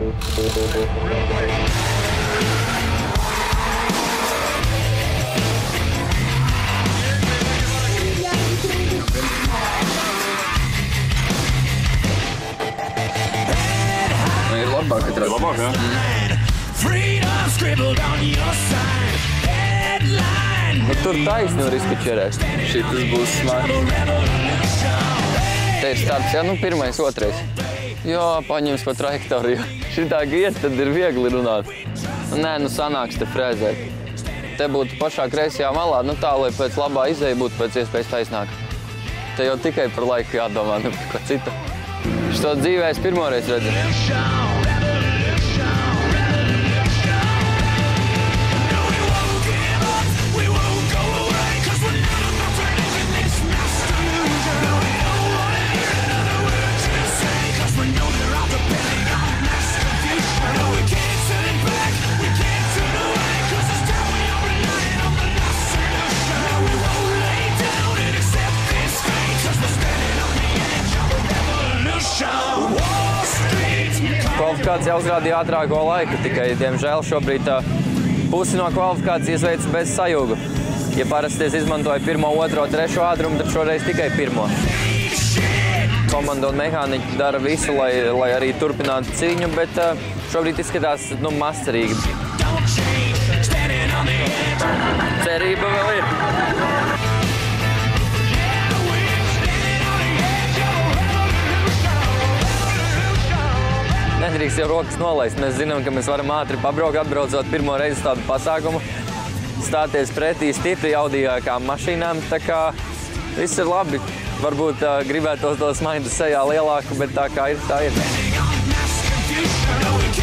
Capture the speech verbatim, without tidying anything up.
Ir labāk, ka trās. Labāk, jā? Nu, tur taisni var izkačerēt. Šitas būs smagi. Te ir starts, jā, nu pirmais, otrais. Jā, paņems pa trajektoriju. Šitā giet, tad ir viegli runāt. Nē, nu sanāks te frēzēt. Te būtu pašā kreisajā malā, nu tā, lai pēc labā izeja būtu pēc iespējas taisnāk. Te jau tikai par laiku jādomā, nu par ko citu. Šo dzīvē es pirmoreiz redzu. Kvalifikācija uzrādīja ātrāko laiku, tikai, diemžēl, šobrīd pusi no kvalifikācijas veids bez sajūgu. Ja parasti es izmantoju pirmo, otro, trešo ātrumu, tad šoreiz tikai pirmo. Komanda un mehāniķi dara visu, lai, lai arī turpinātu cīņu, bet šobrīd izskatās, nu, mazcerīgi. Cerība vēl ir. Nedrīkst jau rokas nolaist. Mēs zinām, ka mēs varam ātri pabraukt, atbraucot pirmo reizi tādu pasākumu, stāties pretī stipri jaudīgākām mašīnām, tā kā viss ir labi. Varbūt uh, gribētos to smaidu sejā lielāku, bet tā kā ir, tā ir.